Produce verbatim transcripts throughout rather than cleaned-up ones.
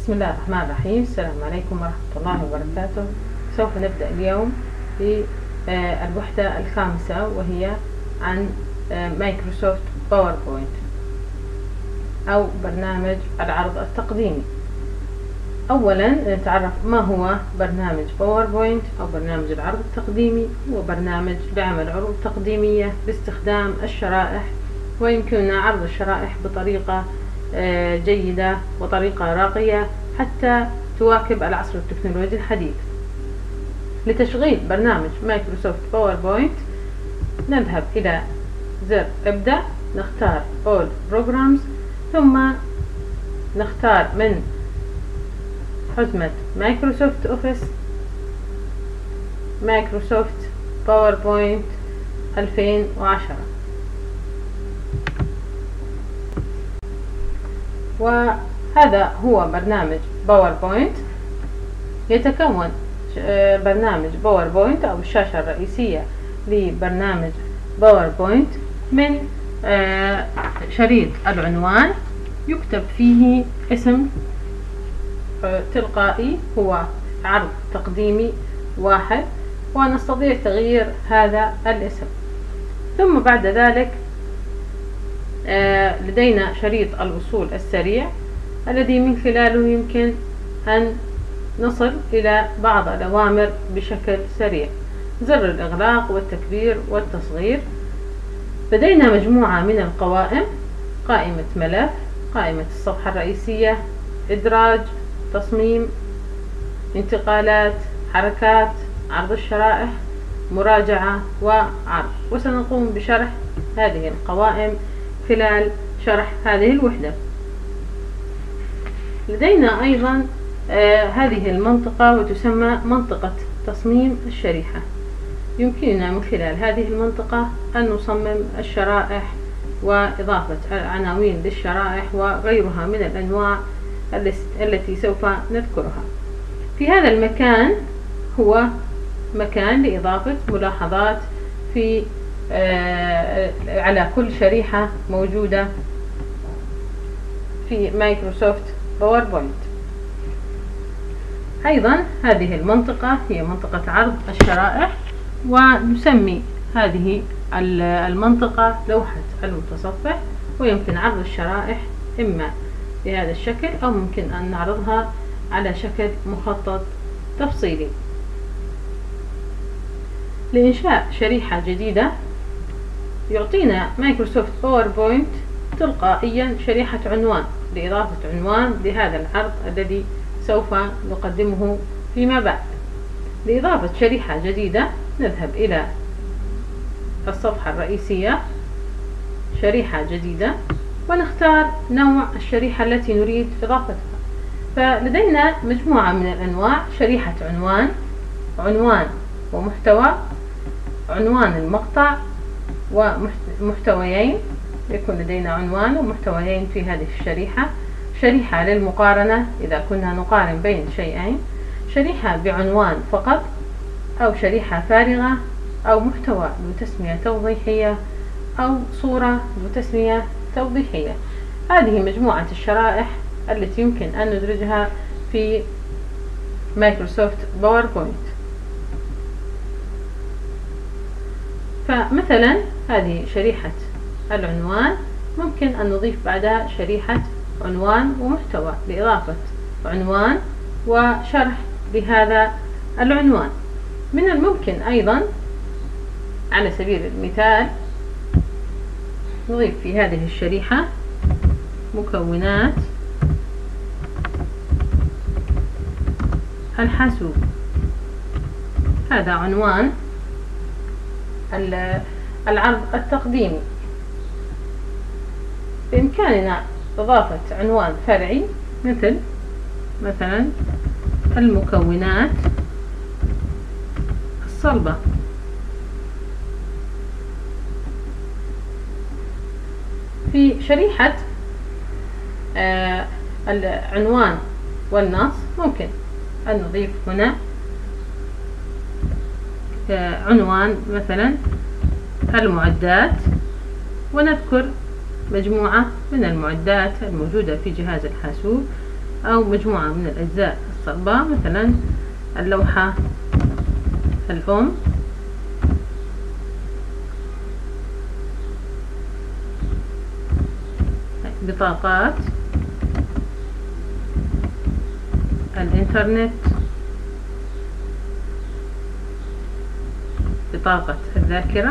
بسم الله الرحمن الرحيم. السلام عليكم ورحمة الله وبركاته. سوف نبدأ اليوم بالوحدة الخامسة وهي عن مايكروسوفت باوربوينت أو برنامج العرض التقديمي. أولا نتعرف ما هو برنامج باوربوينت أو برنامج العرض التقديمي. هو برنامج لعمل عروض تقديمية باستخدام الشرائح، ويمكننا عرض الشرائح بطريقة جيدة وطريقة راقية حتى تواكب العصر التكنولوجي الحديث. لتشغيل برنامج مايكروسوفت باوربوينت نذهب إلى زر ابدأ، نختار All Programs، ثم نختار من حزمة مايكروسوفت أوفيس مايكروسوفت باوربوينت ألفين وعشرة، وهذا هو برنامج باوربوينت. يتكون برنامج باوربوينت أو الشاشة الرئيسية لبرنامج باوربوينت من شريط العنوان يكتب فيه اسم تلقائي هو عرض تقديمي واحد، ونستطيع تغيير هذا الاسم. ثم بعد ذلك لدينا شريط الوصول السريع الذي من خلاله يمكن أن نصل إلى بعض الأوامر بشكل سريع، زر الإغلاق والتكبير والتصغير. لدينا مجموعة من القوائم: قائمة ملف، قائمة الصفحة الرئيسية، إدراج، تصميم، انتقالات، حركات، عرض الشرائح، مراجعة، وعرض. وسنقوم بشرح هذه القوائم خلال شرح هذه الوحدة. لدينا أيضا آه هذه المنطقة وتسمى منطقة تصميم الشريحة. يمكننا من خلال هذه المنطقة أن نصمم الشرائح وإضافة العناوين للشرائح وغيرها من الأنواع التي سوف نذكرها. في هذا المكان هو مكان لإضافة ملاحظات في آه على كل شريحة موجودة في مايكروسوفت باوربوينت. أيضا هذه المنطقة هي منطقة عرض الشرائح، ونسمي هذه المنطقة لوحة المتصفح، ويمكن عرض الشرائح إما بهذا الشكل أو ممكن أن نعرضها على شكل مخطط تفصيلي. لإنشاء شريحة جديدة يعطينا مايكروسوفت باوربوينت تلقائيا شريحة عنوان لإضافة عنوان لهذا العرض الذي سوف نقدمه فيما بعد. لإضافة شريحة جديدة نذهب إلى الصفحة الرئيسية، شريحة جديدة، ونختار نوع الشريحة التي نريد إضافتها. فلدينا مجموعة من الأنواع: شريحة عنوان، عنوان ومحتوى، عنوان المقطع، ومحتويين. يكون لدينا عنوان ومحتويين في هذه الشريحة. شريحة للمقارنة إذا كنا نقارن بين شيئين، شريحة بعنوان فقط، أو شريحة فارغة، أو محتوى ذو تسمية توضيحية، أو صورة ذو تسمية توضيحية. هذه مجموعة الشرائح التي يمكن أن ندرجها في مايكروسوفت باوربوينت. فمثلا هذه شريحة العنوان، ممكن أن نضيف بعدها شريحة عنوان ومحتوى لإضافة عنوان وشرح لهذا العنوان. من الممكن أيضا على سبيل المثال نضيف في هذه الشريحة مكونات الحاسوب. هذا عنوان العرض التقديمي. بإمكاننا إضافة عنوان فرعي مثل مثلا المكونات الصلبة. في شريحة آه العنوان والنص ممكن أن نضيف هنا آه عنوان مثلا المعدات، ونذكر مجموعة من المعدات الموجودة في جهاز الحاسوب أو مجموعة من الأجزاء الصلبة، مثلا اللوحة الأم، بطاقات الإنترنت، بطاقة الذاكرة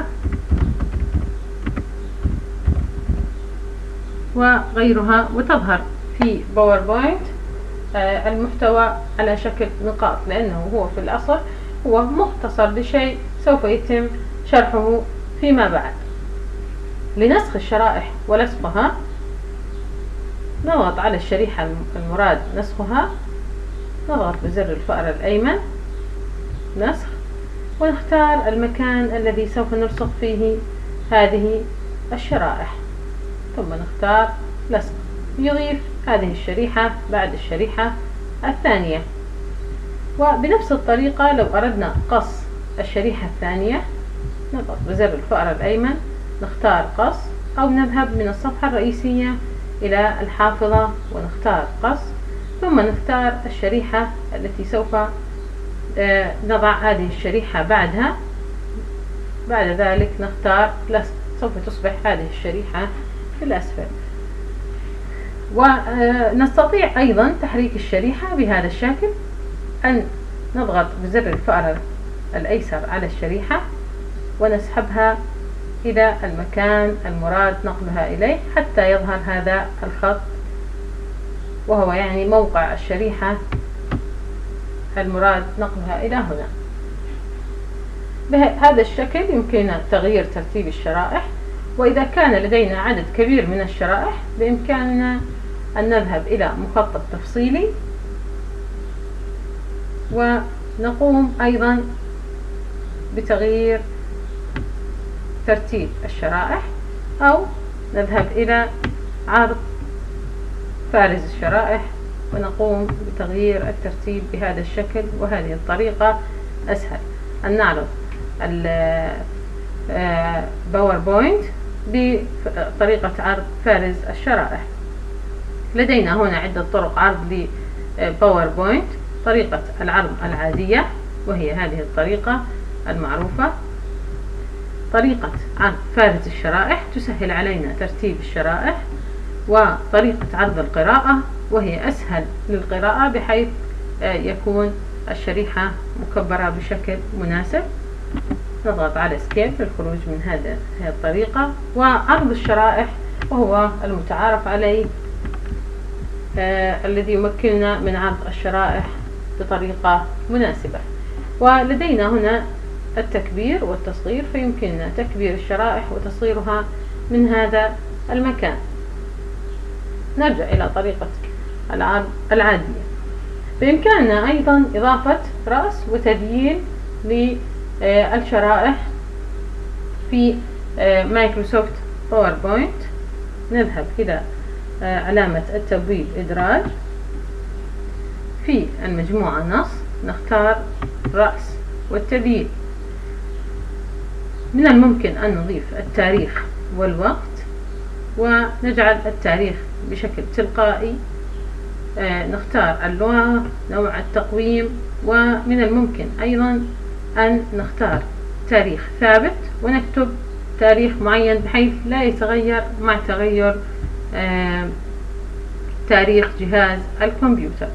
وغيرها. وتظهر في باوربوينت المحتوى على شكل نقاط، لأنه هو في الأصل هو مختصر لشيء سوف يتم شرحه فيما بعد. لنسخ الشرائح ولصقها نضغط على الشريحة المراد نسخها، نضغط بزر الفأر الأيمن نسخ، ونختار المكان الذي سوف نلصق فيه هذه الشرائح، ثم نختار لصق. يضيف هذه الشريحة بعد الشريحة الثانية. وبنفس الطريقة لو أردنا قص الشريحة الثانية نضغط بزر الفأر الأيمن، نختار قص، أو نذهب من الصفحة الرئيسية إلى الحافظة ونختار قص، ثم نختار الشريحة التي سوف نضع هذه الشريحة بعدها. بعد ذلك نختار لصق، سوف تصبح هذه الشريحة في الأسفل. ونستطيع أيضا تحريك الشريحة بهذا الشكل، أن نضغط بزر الفأر الأيسر على الشريحة ونسحبها إلى المكان المراد نقلها إليه حتى يظهر هذا الخط، وهو يعني موقع الشريحة المراد نقلها إلى هنا. بهذا الشكل يمكننا تغيير ترتيب الشرائح. وإذا كان لدينا عدد كبير من الشرائح بإمكاننا أن نذهب إلى مخطط تفصيلي ونقوم أيضا بتغيير ترتيب الشرائح، أو نذهب إلى عرض فارز الشرائح ونقوم بتغيير الترتيب بهذا الشكل. وهذه الطريقة أسهل أن نعرض الباوربوينت بطريقة عرض فارز الشرائح. لدينا هنا عدة طرق عرض لباوربوينت. طريقة العرض العادية وهي هذه الطريقة المعروفة. طريقة عرض فارز الشرائح تسهل علينا ترتيب الشرائح. وطريقة عرض القراءة وهي أسهل للقراءة بحيث يكون الشريحة مكبرة بشكل مناسب. نضغط على اسكيب للخروج من هذه الطريقة. وعرض الشرائح وهو المتعارف عليه آه الذي يمكننا من عرض الشرائح بطريقة مناسبة. ولدينا هنا التكبير والتصغير، فيمكننا تكبير الشرائح وتصغيرها من هذا المكان. نرجع إلى طريقة العرض العادية. بإمكاننا أيضا إضافة رأس وتذييل للشرائح في مايكروسوفت باوربوينت. نذهب إلى علامة التبويب إدراج، في المجموعة نص نختار رأس والتبيين. من الممكن أن نضيف التاريخ والوقت ونجعل التاريخ بشكل تلقائي. آه نختار اللغة، نوع التقويم، ومن الممكن أيضا أن نختار تاريخ ثابت ونكتب تاريخ معين بحيث لا يتغير مع تغير آه تاريخ جهاز الكمبيوتر.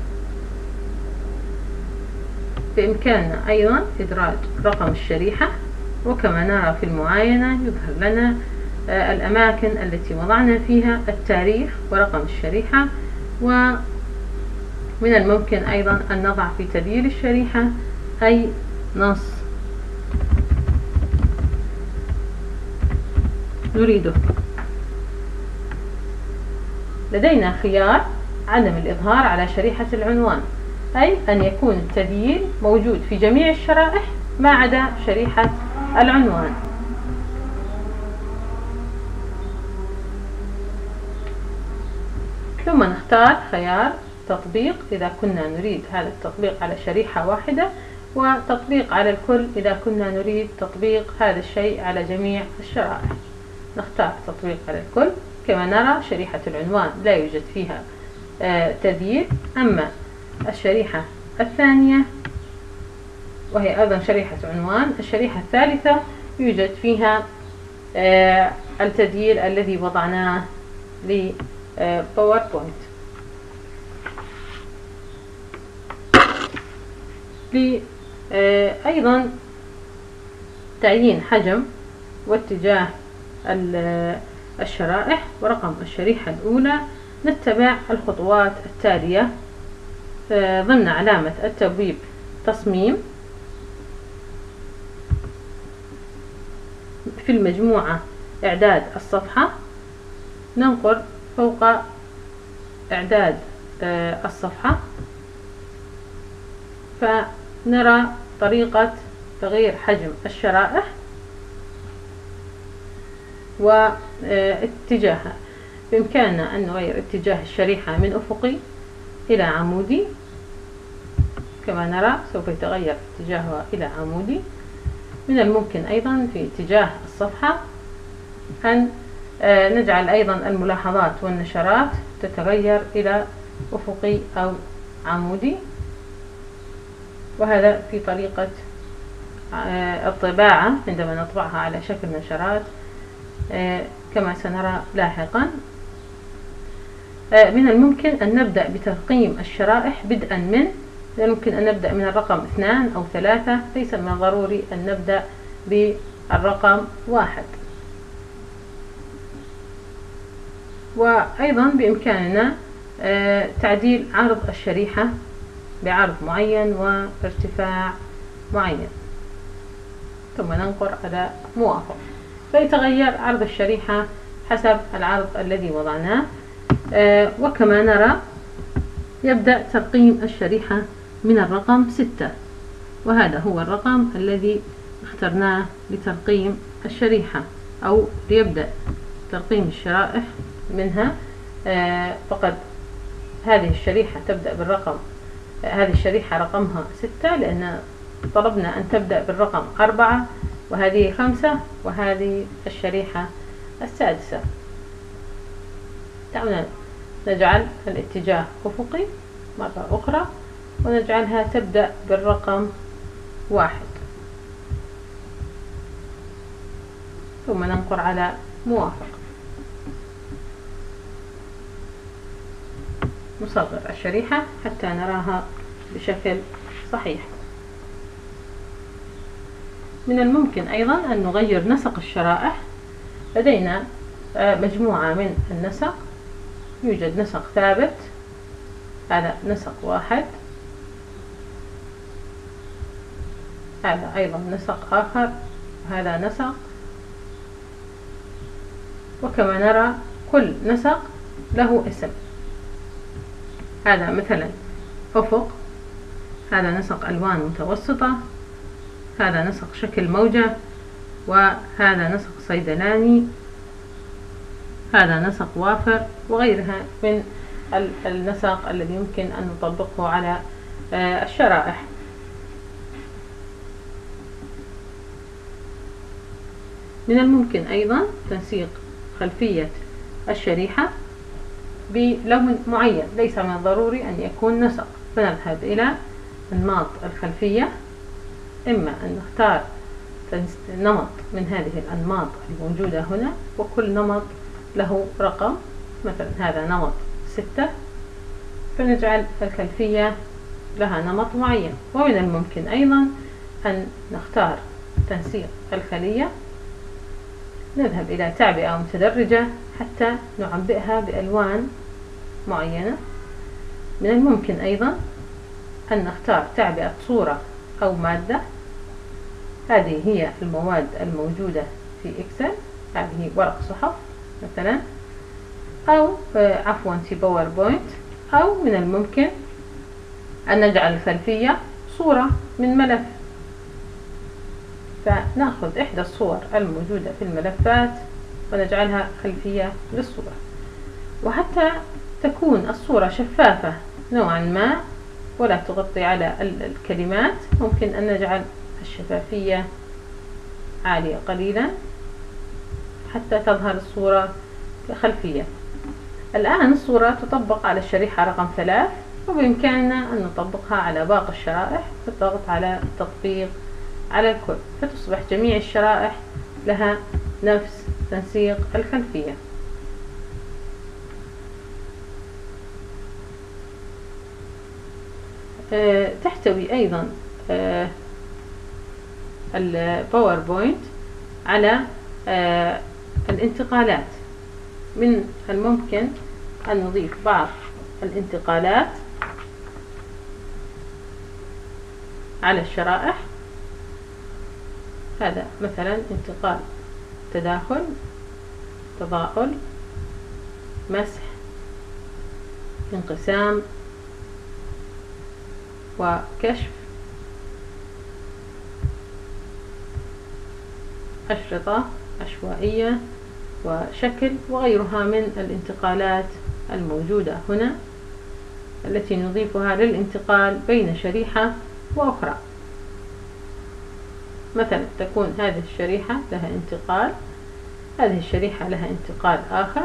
بإمكاننا أيضا إدراج رقم الشريحة، وكما نرى في المعاينة يظهر لنا آه الأماكن التي وضعنا فيها التاريخ ورقم الشريحة. ومن الممكن أيضا أن نضع في تذييل الشريحة أي نص نريده. لدينا خيار عدم الإظهار على شريحة العنوان، أي أن يكون التذييل موجود في جميع الشرائح ما عدا شريحة العنوان. ثم نختار خيار تطبيق إذا كنا نريد هذا التطبيق على شريحة واحدة، وتطبيق على الكل إذا كنا نريد تطبيق هذا الشيء على جميع الشرائح. نختار تطبيق على الكل. كما نرى شريحة العنوان لا يوجد فيها تذييل. أما الشريحة الثانية وهي أيضا شريحة عنوان، الشريحة الثالثة يوجد فيها التذييل الذي وضعناه لباوربوينت. أيضا تعيين حجم واتجاه الشرائح ورقم الشريحة الأولى، نتبع الخطوات التالية ضمن علامة التبويب تصميم. في المجموعة إعداد الصفحة ننقر فوق إعداد الصفحة، فنرى طريقة تغيير حجم الشرائح واتجاهها. بإمكاننا أن نغير اتجاه الشريحة من أفقي إلى عمودي، كما نرى سوف يتغير اتجاهها إلى عمودي. من الممكن أيضا في اتجاه الصفحة أن نجعل أيضا الملاحظات والنشرات تتغير إلى أفقي أو عمودي، وهذا في طريقة الطباعة عندما نطبعها على شكل نشرات كما سنرى لاحقا. من الممكن أن نبدأ بترقيم الشرائح بدءا من من الممكن أن نبدأ من الرقم اثنان أو ثلاثة، ليس من الضروري أن نبدأ بالرقم واحد. وأيضا بإمكاننا تعديل عرض الشريحة بعرض معين وارتفاع معين، ثم ننقر على موافق فيتغير عرض الشريحة حسب العرض الذي وضعناه. وكما نرى يبدأ ترقيم الشريحة من الرقم ستة، وهذا هو الرقم الذي اخترناه لترقيم الشريحة أو ليبدأ ترقيم الشرائح منها. فقد هذه الشريحة تبدأ بالرقم، هذه الشريحة رقمها ستة لأن طلبنا أن تبدأ بالرقم أربعة، وهذه خمسة، وهذه الشريحة السادسة. دعونا نجعل الاتجاه أفقي مرة أخرى ونجعلها تبدأ بالرقم واحد، ثم ننقر على موافق. نصغر الشريحة حتى نراها بشكل صحيح. من الممكن أيضا أن نغير نسق الشرائح. لدينا مجموعة من النسق، يوجد نسق ثابت، هذا نسق واحد، هذا أيضا نسق آخر، هذا نسق. وكما نرى كل نسق له اسم، هذا مثلا أفق، هذا نسق ألوان متوسطة، هذا نسق شكل موجة، وهذا نسق صيدلاني، هذا نسق وافر، وغيرها من النسق الذي يمكن أن نطبقه على الشرائح. من الممكن أيضا تنسيق خلفية الشريحة بلون معين، ليس من الضروري أن يكون نسق. فنذهب إلى أنماط الخلفية، إما أن نختار نمط من هذه الأنماط الموجودة هنا، وكل نمط له رقم، مثلا هذا نمط ستة، فنجعل الخلفية لها نمط معين. ومن الممكن أيضا أن نختار تنسيق الخلية، نذهب إلى تعبئة متدرجة حتى نعبئها بألوان معينة. من الممكن أيضا أن نختار تعبئة صورة أو مادة، هذه هي المواد الموجودة في إكسل، هذه ورق صحف مثلا، أو عفوا في باوربوينت. أو من الممكن أن نجعل الخلفية صورة من ملف، فنأخذ إحدى الصور الموجودة في الملفات ونجعلها خلفية للصورة. وحتى تكون الصورة شفافة نوعا ما ولا تغطي على الكلمات، ممكن أن نجعل الشفافية عالية قليلا حتى تظهر الصورة كخلفية. الآن الصورة تطبق على الشريحة رقم ثلاث، وبإمكاننا أن نطبقها على باقي الشرائح بالضغط على التطبيق على الكل، فتصبح جميع الشرائح لها نفس تنسيق الخلفية. أه تحتوي أيضا أه الباوربوينت على أه الانتقالات. من الممكن أن نضيف بعض الانتقالات على الشرائح. هذا مثلا انتقال تداخل، تضاؤل، مسح، انقسام، وكشف، أشرطة عشوائية، وشكل، وغيرها من الانتقالات الموجودة هنا التي نضيفها للانتقال بين شريحة وأخرى. مثلا تكون هذه الشريحة لها انتقال، هذه الشريحة لها انتقال آخر،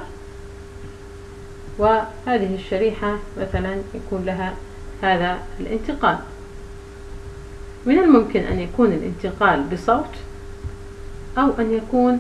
وهذه الشريحة مثلا يكون لها هذا الانتقال. من الممكن أن يكون الانتقال بصوت أو أن يكون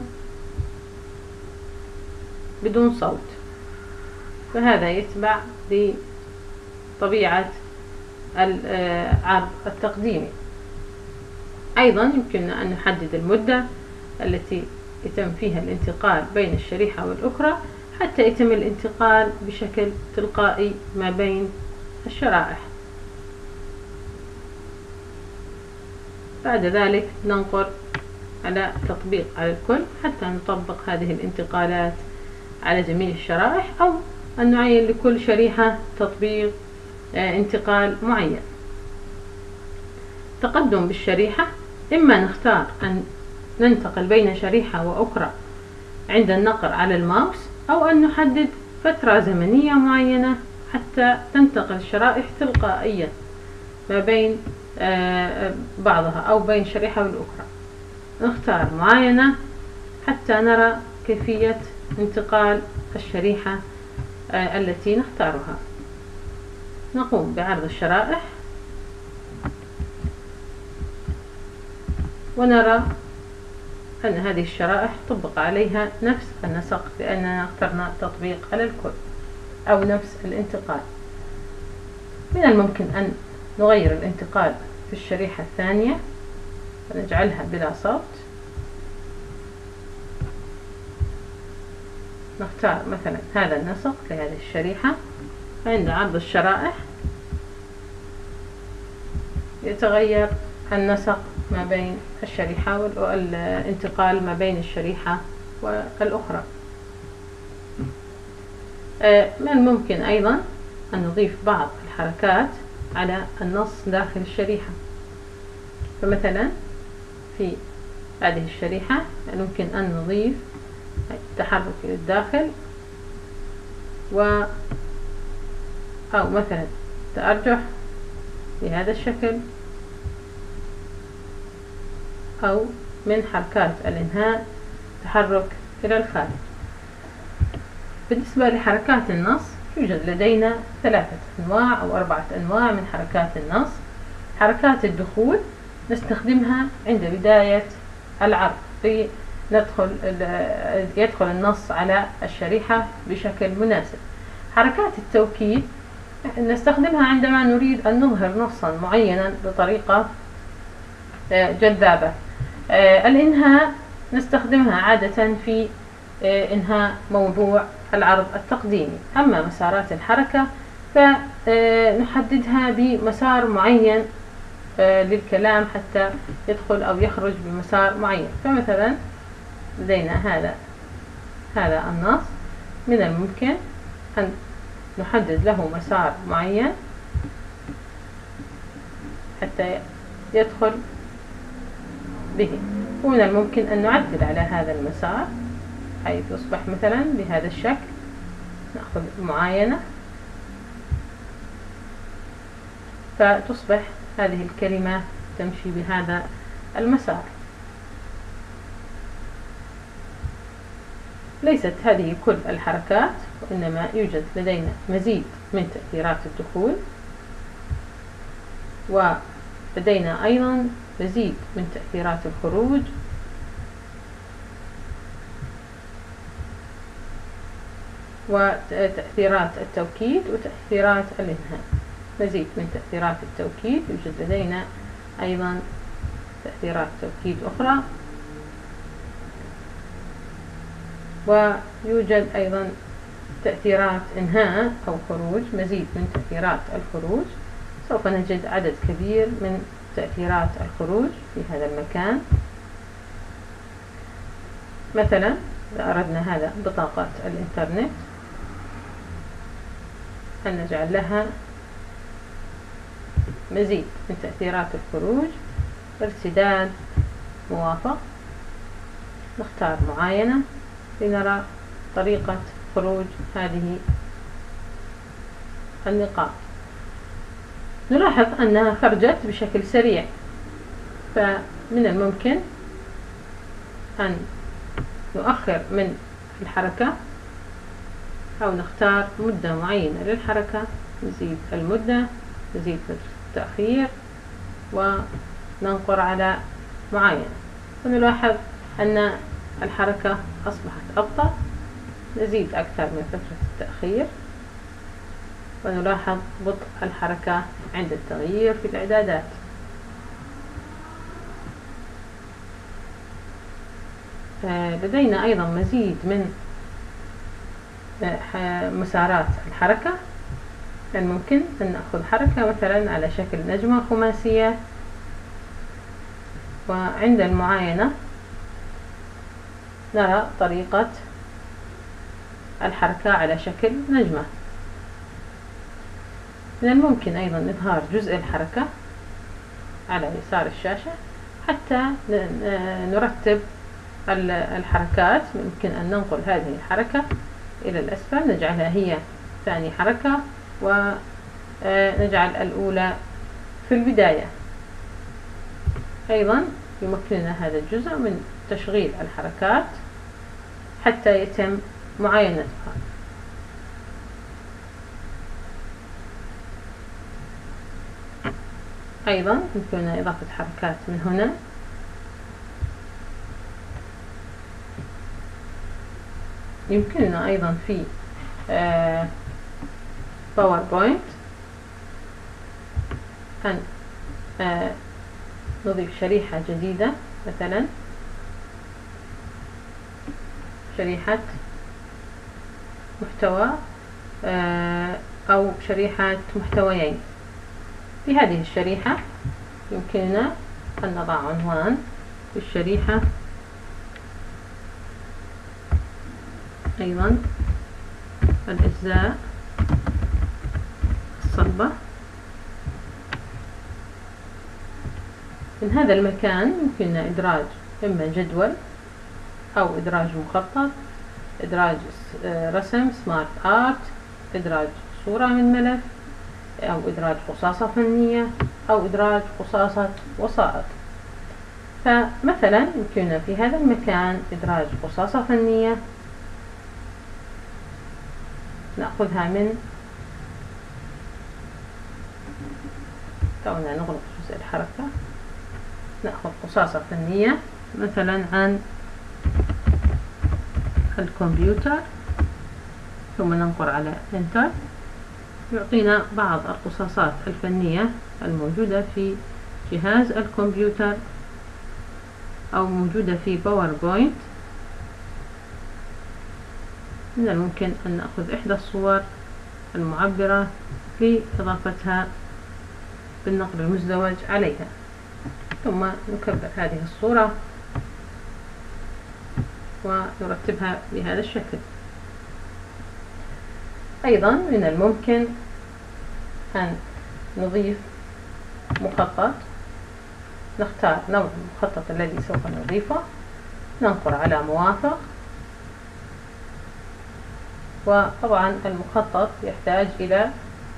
بدون صوت، فهذا يتبع لطبيعة العرض التقديمي. أيضا يمكننا أن نحدد المدة التي يتم فيها الانتقال بين الشريحة والأخرى حتى يتم الانتقال بشكل تلقائي ما بين الشرائح. بعد ذلك ننقر على تطبيق على الكل حتى نطبق هذه الانتقالات على جميع الشرائح، أو أن نعين لكل شريحة تطبيق انتقال معين. تقدم بالشريحة، إما نختار أن ننتقل بين شريحة وأخرى عند النقر على الماوس، أو أن نحدد فترة زمنية معينة حتى تنتقل الشرائح تلقائيا ما بين بعضها أو بين شريحة والأخرى. نختار معينة حتى نرى كيفية انتقال الشريحة التي نختارها. نقوم بعرض الشرائح ونرى أن هذه الشرائح طبق عليها نفس النسق لأننا اخترنا تطبيق على الكل أو نفس الانتقال. من الممكن أن نغير الانتقال في الشريحة الثانية ونجعلها بلا صوت. نختار مثلا هذا النسق لهذه الشريحة، عند عرض الشرائح يتغير النسق ما بين الشريحة والانتقال ما بين الشريحة والأخرى. من الممكن أيضا أن نضيف بعض الحركات على النص داخل الشريحة. فمثلا في هذه الشريحة ممكن أن نضيف تحرك للداخل، و أو مثلا تأرجح بهذا الشكل، أو من حركات الإنهاء تحرك إلى الخارج. بالنسبة لحركات النص يوجد لدينا ثلاثة أنواع أو أربعة أنواع من حركات النص. حركات الدخول نستخدمها عند بداية العرض لندخل يدخل النص على الشريحة بشكل مناسب. حركات التوكيد نستخدمها عندما نريد أن نظهر نصا معينا بطريقة جذابة. الإنهاء نستخدمها عادة في إنهاء موضوع العرض التقديمي. أما مسارات الحركة فنحددها بمسار معين للكلام حتى يدخل أو يخرج بمسار معين. فمثلا لدينا هذا هذا النص، من الممكن أن نحدد له مسار معين حتى يدخل به، ومن الممكن أن نعدل على هذا المسار حيث يصبح مثلا بهذا الشكل. نأخذ المعاينة فتصبح هذه الكلمة تمشي بهذا المسار. ليست هذه كل الحركات، وإنما يوجد لدينا مزيد من تأثيرات الدخول، ولدينا أيضا مزيد من تأثيرات الخروج، وتأثيرات التوكيد وتأثيرات الإنهاء. مزيد من تأثيرات التوكيد، يوجد لدينا أيضا تأثيرات توكيد أخرى، ويوجد أيضا تأثيرات إنهاء أو خروج، مزيد من تأثيرات الخروج. سوف نجد عدد كبير من تأثيرات الخروج في هذا المكان. مثلا إذا أردنا هذا بطاقة الإنترنت أن نجعل لها مزيد من تأثيرات الخروج، ارتداد موافق، نختار معاينة لنرى طريقة خروج هذه النقاط. نلاحظ أنها خرجت بشكل سريع، فمن الممكن أن نؤخر من الحركة أو نختار مدة معينة للحركة، نزيد المدة، نزيد فترة التأخير، وننقر على معاينة، ونلاحظ أن الحركة أصبحت أبطأ. نزيد أكثر من فترة التأخير، ونلاحظ بطء الحركة عند التغيير في الإعدادات. لدينا أيضا مزيد من مسارات الحركة. الممكن أن نأخذ حركة مثلا على شكل نجمة خماسية، وعند المعاينة نرى طريقة الحركة على شكل نجمة. من الممكن أيضا إظهار جزء الحركة على يسار الشاشة حتى نرتب الحركات. ممكن أن ننقل هذه الحركة إلى الأسفل، نجعلها هي ثاني حركة، ونجعل الأولى في البداية. أيضا يمكننا هذا الجزء من تشغيل الحركات حتى يتم معاينتها. أيضا يمكننا إضافة حركات من هنا. يمكننا أيضا في باوربوينت أن آه نضيف شريحة جديدة، مثلا شريحة محتوى آه أو شريحة محتويين. في هذه الشريحة يمكننا أن نضع عنوان في الشريحة، أيضا الأجزاء الصلبة. من هذا المكان يمكننا إدراج إما جدول أو إدراج مخطط، إدراج رسم سمارت آرت، إدراج صورة من ملف، أو إدراج قصاصة فنية، أو إدراج قصاصة وسائط. فمثلا يمكننا في هذا المكان إدراج قصاصة فنية، نأخذها من كوننا نغلق جزء الحركة، نأخذ قصاصة فنية مثلا عن الكمبيوتر، ثم ننقر على انتر، يعطينا بعض القصاصات الفنية الموجودة في جهاز الكمبيوتر أو موجودة في باوربوينت. من الممكن أن نأخذ إحدى الصور المعبرة لإضافتها بالنقل المزدوج عليها، ثم نكبر هذه الصورة ونرتبها بهذا الشكل. أيضا من الممكن أن نضيف مخطط، نختار نوع المخطط الذي سوف نضيفه، ننقر على موافق. وطبعا المخطط يحتاج إلى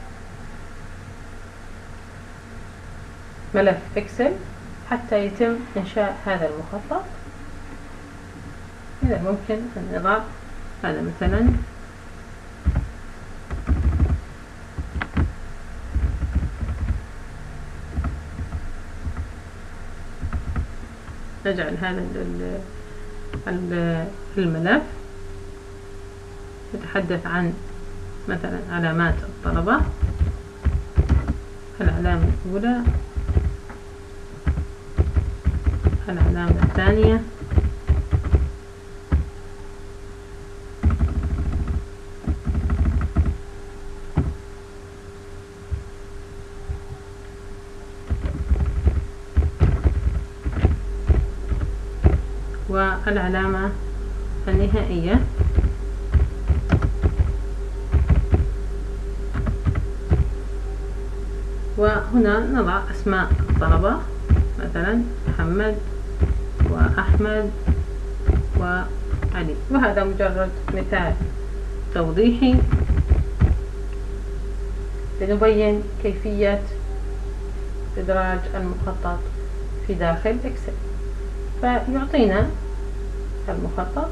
ملف إكسل حتى يتم إنشاء هذا المخطط. من الممكن أن نضع هذا مثلا نجعل هذا الملف يتحدث عن مثلا علامات الطلبة. العلامة الأولى، العلامة الثانية، والعلامة النهائية. وهنا نضع أسماء الطلبة، مثلا محمد وأحمد وعلي. وهذا مجرد مثال توضيحي لنبين كيفية إدراج المخطط في داخل إكسل. فيعطينا المخطط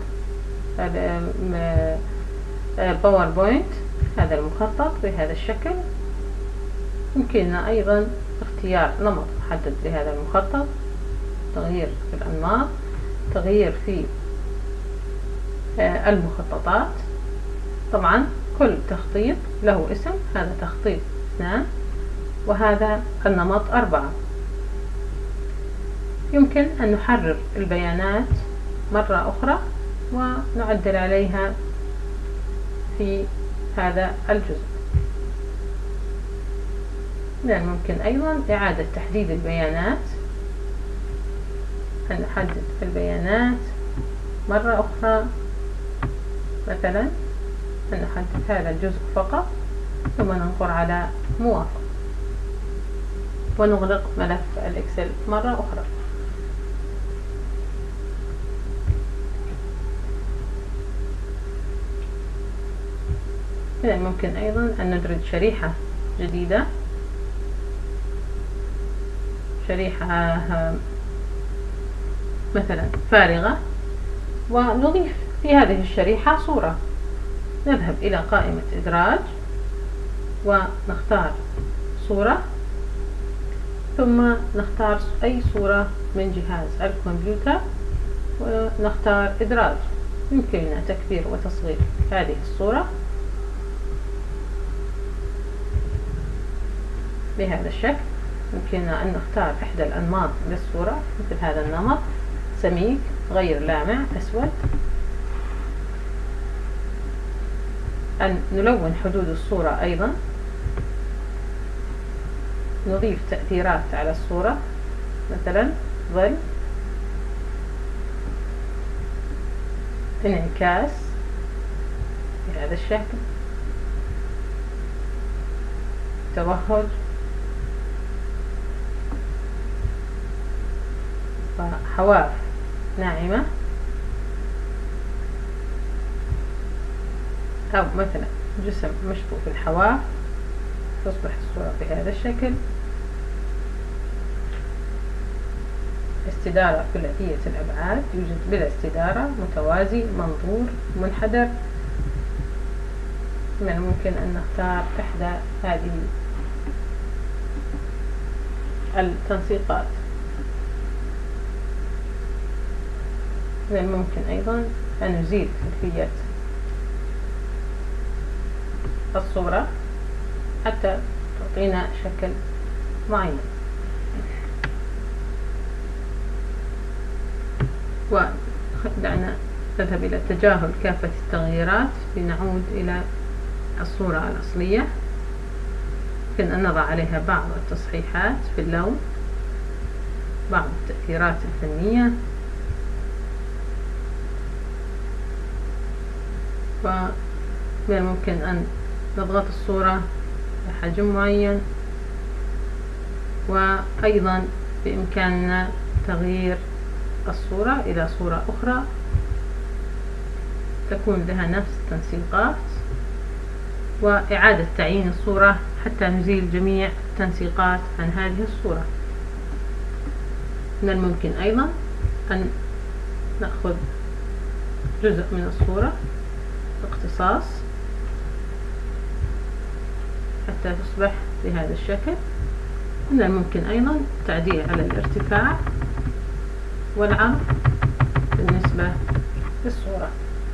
باوربوينت، هذا المخطط بهذا الشكل. يمكننا أيضا اختيار نمط محدد لهذا المخطط، تغيير في الأنماط، تغيير في المخططات. طبعا كل تخطيط له اسم، هذا تخطيط اثنان وهذا النمط أربعة. يمكن أن نحرر البيانات مرة أخرى ونعدل عليها في هذا الجزء. من الممكن أيضا إعادة تحديد البيانات، أن نحدد البيانات مرة أخرى، مثلا أن نحدد هذا الجزء فقط ثم ننقر على موافق ونغلق ملف الإكسل مرة أخرى. من الممكن أيضا أن ندرج شريحة جديدة، شريحة مثلا فارغة، ونضيف في هذه الشريحة صورة. نذهب إلى قائمة إدراج ونختار صورة، ثم نختار أي صورة من جهاز الكمبيوتر ونختار إدراج. يمكننا تكبير وتصغير هذه الصورة بهذا الشكل. يمكننا أن نختار إحدى الأنماط للصورة، مثل هذا النمط سميك غير لامع أسود. أن نلون حدود الصورة أيضا، نضيف تأثيرات على الصورة، مثلا ظل، انعكاس بهذا الشكل، توهج، وحواف ناعمة، أو مثلا جسم مشبوك الحواف، تصبح الصورة بهذا الشكل. استدارة ثلاثية الأبعاد، يوجد بلا استدارة، متوازي، منظور، منحدر. من الممكن أن نختار إحدى هذه التنسيقات. من الممكن أيضا أن نزيل خلفية الصورة حتى تعطينا شكل معين. ودعنا نذهب إلى تجاهل كافة التغييرات لنعود إلى الصورة الأصلية. يمكن أن نضع عليها بعض التصحيحات في اللون، بعض التأثيرات الفنية، ومن الممكن أن نضغط الصورة بحجم معين، وأيضا بإمكاننا تغيير الصورة إلى صورة أخرى تكون لها نفس التنسيقات، وإعادة تعيين الصورة حتى نزيل جميع التنسيقات عن هذه الصورة. من الممكن أيضا أن نأخذ جزء من الصورة اقتصاص حتى تصبح بهذا الشكل. من الممكن أيضا التعديل على الارتفاع والعرض بالنسبة للصورة.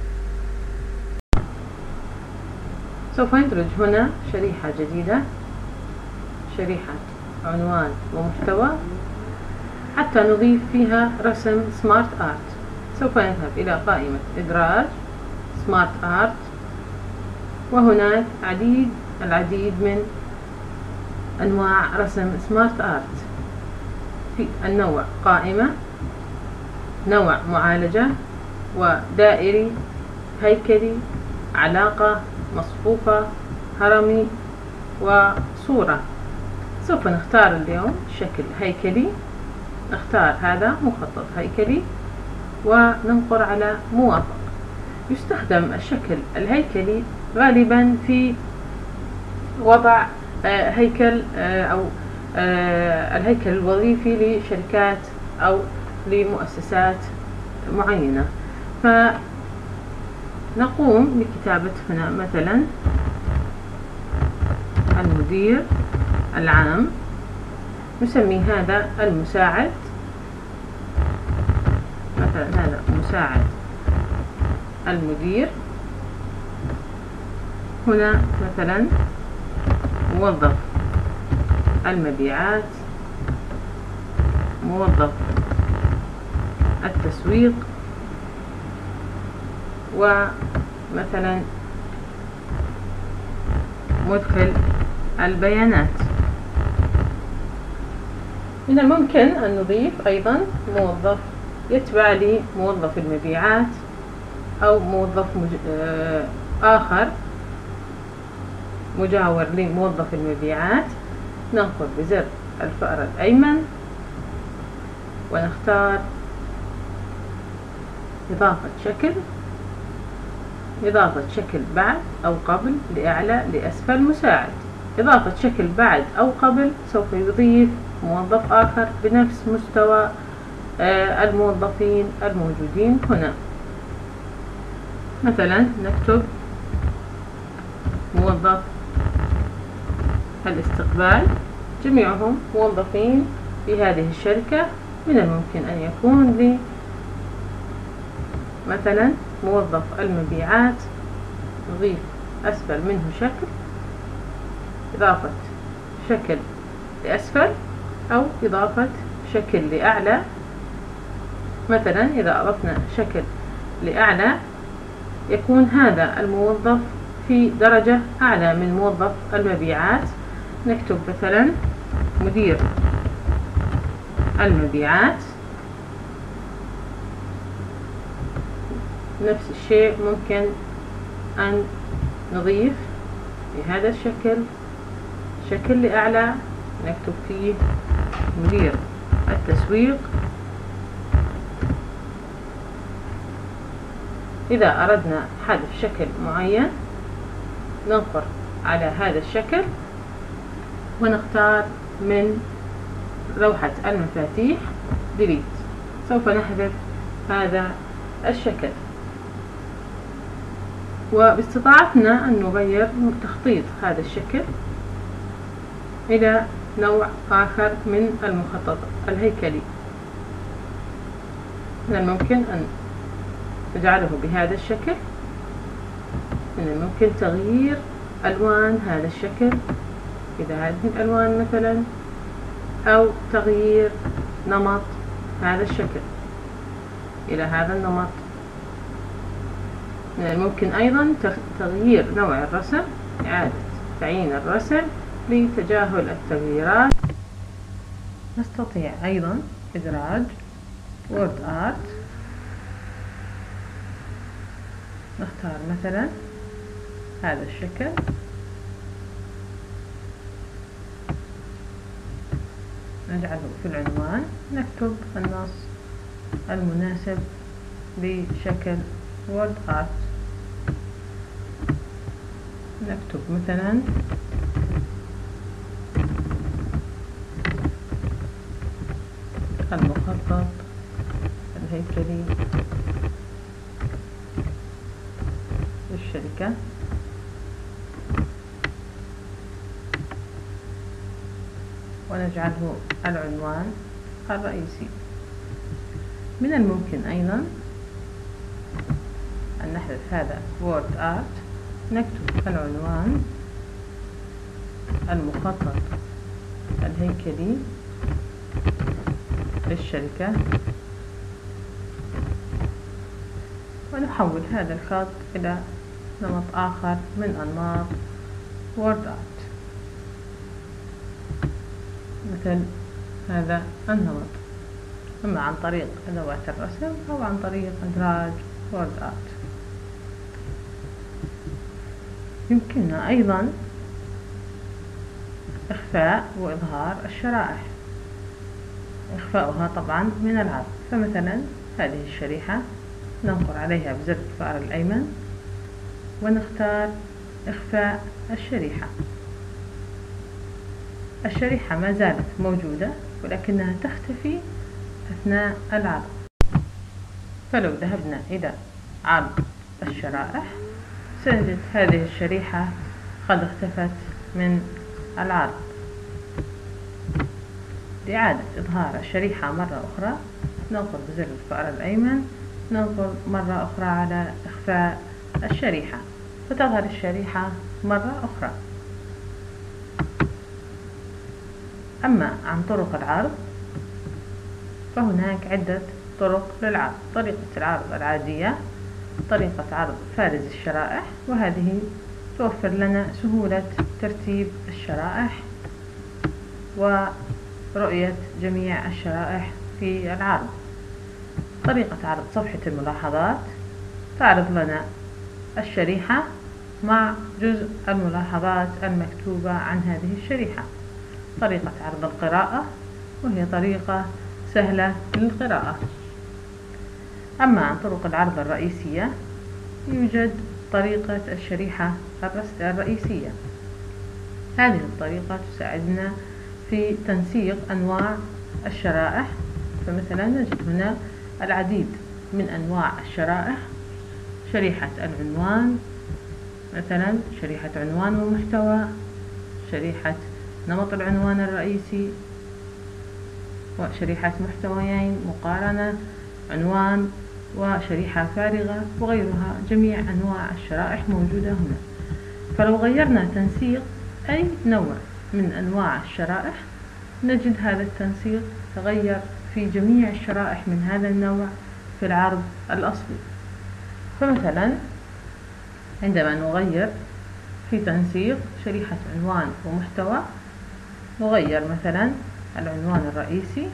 سوف ندرج هنا شريحة جديدة، شريحة عنوان ومحتوى، حتى نضيف فيها رسم سمارت آرت. سوف نذهب إلى قائمة إدراج سمارت آرت، وهناك عديد العديد من أنواع رسم سمارت آرت. في النوع قائمة، نوع معالجة، ودائري، هيكلي، علاقة، مصفوفة، هرمي، وصورة. سوف نختار اليوم شكل هيكلي، نختار هذا مخطط هيكلي وننقر على موافق. يستخدم الشكل الهيكلي غالبا في وضع هيكل أو الهيكل الوظيفي لشركات أو لمؤسسات معينة. فنقوم بكتابة هنا مثلا المدير العام، نسمي هذا المساعد، مثلا هذا مساعد المدير. هنا مثلا موظف المبيعات، موظف التسويق، ومثلا مدخل البيانات. من الممكن أن نضيف أيضا موظف يتبع لي موظف المبيعات أو موظف مج... آخر مجاور لموظف المبيعات. ننقر بزر الفأر الأيمن ونختار إضافة شكل، إضافة شكل بعد أو قبل، لأعلى لأسفل مساعد. إضافة شكل بعد أو قبل سوف يضيف موظف آخر بنفس مستوى الموظفين الموجودين هنا. مثلا نكتب موظف الاستقبال، جميعهم موظفين في هذه الشركة. من الممكن أن يكون لي مثلا موظف المبيعات، نضيف أسفل منه شكل، إضافة شكل لأسفل أو إضافة شكل لأعلى. مثلا إذا أضفنا شكل لأعلى يكون هذا الموظف في درجة أعلى من موظف المبيعات. نكتب مثلا مدير المبيعات. نفس الشيء ممكن أن نضيف بهذا الشكل شكل لأعلى، نكتب فيه مدير التسويق. إذا أردنا حذف شكل معين ننقر على هذا الشكل ونختار من لوحة المفاتيح ديليت. سوف نحذف هذا الشكل، وباستطاعتنا أن نغير تخطيط هذا الشكل إلى نوع آخر من المخطط الهيكلي. من الممكن أن نجعله بهذا الشكل، من الممكن تغيير ألوان هذا الشكل إلى هذه الألوان مثلا، أو تغيير نمط هذا الشكل إلى هذا النمط. من الممكن أيضا تغيير نوع الرسم، إعادة تعيين الرسم لتجاهل التغييرات. نستطيع أيضا إدراج وورد آرت. نختار مثلا هذا الشكل، نجعله في العنوان، نكتب النص المناسب بشكل وورد آرت. نكتب مثلا المخطط الهيكلي للشركة. الشركة، ونجعله العنوان الرئيسي. من الممكن أيضا أن نحذف هذا وورد آرت، نكتب العنوان المخطط الهيكلي للشركة، ونحول هذا الخط إلى نمط آخر من أنماط وورد آرت، مثل هذا النمط، إما عن طريق أدوات الرسم أو عن طريق إدراج وورد آرت. يمكننا أيضا إخفاء وإظهار الشرائح، إخفاؤها طبعا من العرض. فمثلا هذه الشريحة ننقر عليها بزر الفأر الأيمن ونختار إخفاء الشريحة. الشريحة ما زالت موجودة ولكنها تختفي أثناء العرض. فلو ذهبنا إلى عرض الشرائح سنجد هذه الشريحة قد اختفت من العرض. لإعادة إظهار الشريحة مرة أخرى ننقر بزر الفأر الأيمن، ننقر مرة أخرى على إخفاء الشريحة فتظهر الشريحة مرة أخرى. أما عن طرق العرض فهناك عدة طرق للعرض. طريقة العرض العادية، طريقة عرض فارز الشرائح، وهذه توفر لنا سهولة ترتيب الشرائح ورؤية جميع الشرائح في العرض. طريقة عرض صفحة الملاحظات تعرض لنا الشريحة مع جزء الملاحظات المكتوبة عن هذه الشريحة. طريقة عرض القراءة، وهي طريقة سهلة للقراءة. أما عن طرق العرض الرئيسية يوجد طريقة الشريحة الرئيسية. هذه الطريقة تساعدنا في تنسيق أنواع الشرائح. فمثلا نجد هنا العديد من أنواع الشرائح: شريحة العنوان، مثلا شريحة عنوان ومحتوى، شريحة نمط العنوان الرئيسي، وشريحة محتويين، مقارنة، عنوان، وشريحة فارغة، وغيرها. جميع أنواع الشرائح موجودة هنا. فلو غيرنا تنسيق أي نوع من أنواع الشرائح نجد هذا التنسيق تغير في جميع الشرائح من هذا النوع في العرض الأصلي. فمثلا عندما نغير في تنسيق شريحة عنوان ومحتوى نغير مثلا العنوان الرئيسي،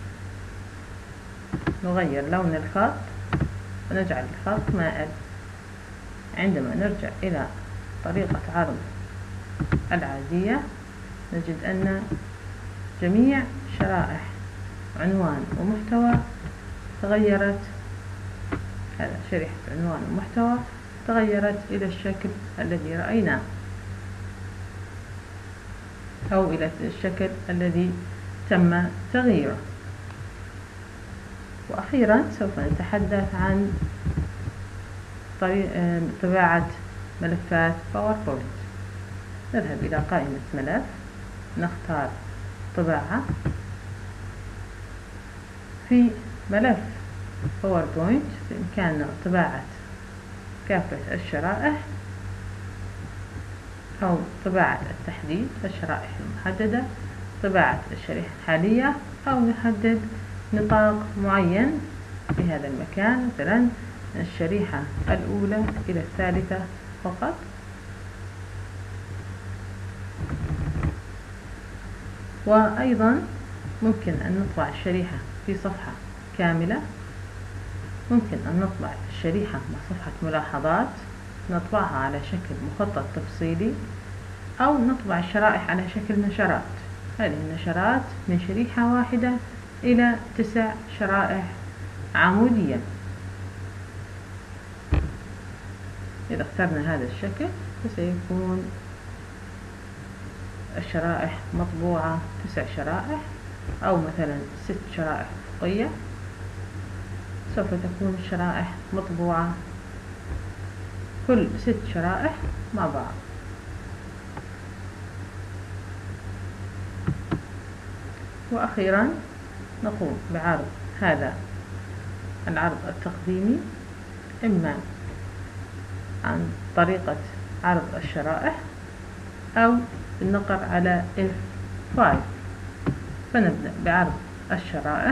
نغير لون الخط ونجعل الخط مائل. عندما نرجع إلى طريقة عرض العادية نجد أن جميع شرائح عنوان ومحتوى تغيرت. هذا شريحة عنوان ومحتوى تغيرت إلى الشكل الذي رأيناه أو إلى الشكل الذي تم تغييره. وأخيرا سوف نتحدث عن طباعة ملفات باوربوينت. نذهب إلى قائمة ملف، نختار طباعة. في ملف باوربوينت بإمكاننا طباعة كافة الشرائح أو طباعة التحديد الشرائح المحددة، طباعة الشريحة الحالية، أو نحدد نطاق معين في هذا المكان، مثلا الشريحة الأولى إلى الثالثة فقط. وأيضا ممكن أن نطبع الشريحة في صفحة كاملة، ممكن أن نطبع الشريحة مع صفحة ملاحظات نطبعها على شكل مخطط تفصيلي، أو نطبع الشرائح على شكل نشرات. هذه النشرات من شريحة واحدة إلى تسع شرائح عمودية. إذا اخترنا هذا الشكل فسيكون الشرائح مطبوعة تسع شرائح، أو مثلا ست شرائح أفقية. سوف تكون الشرائح مطبوعة كل ست شرائح مع بعض. وأخيرا نقوم بعرض هذا العرض التقديمي، إما عن طريقة عرض الشرائح أو النقر على إف خمسة. فنبدأ بعرض الشرائح،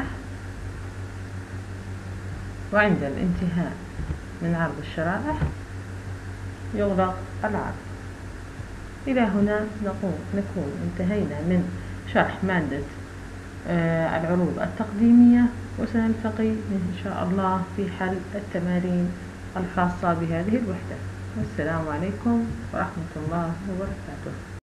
وعند الانتهاء من عرض الشرائح يغلق العرض. إلى هنا نقوم نكون انتهينا من شرح مادة آه العروض التقديمية، وسنلتقي إن شاء الله في حل التمارين الخاصة بهذه الوحدة. والسلام عليكم ورحمة الله وبركاته.